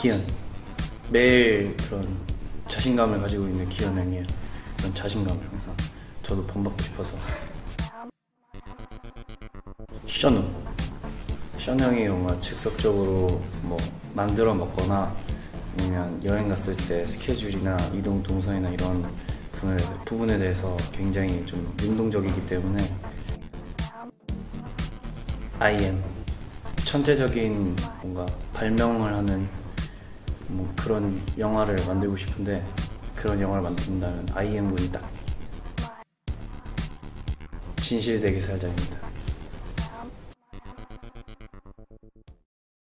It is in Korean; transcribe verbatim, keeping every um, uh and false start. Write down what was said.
기현. 매일 그런 자신감을 가지고 있는 기현 형이에요. 그런 자신감을 항상 저도 본받고 싶어서. 션우. 션 형이 뭔가 즉석적으로 뭐 만들어 먹거나 아니면 여행 갔을 때 스케줄이나 이동 동선이나 이런 부분에, 부분에 대해서 굉장히 좀 능동적이기 때문에 아이엠. 천재적인 뭔가 발명을 하는 뭐 그런 영화를 만들고 싶은데, 그런 영화를 만든다면 아이엠 군이 딱 진실되게 살자입니다.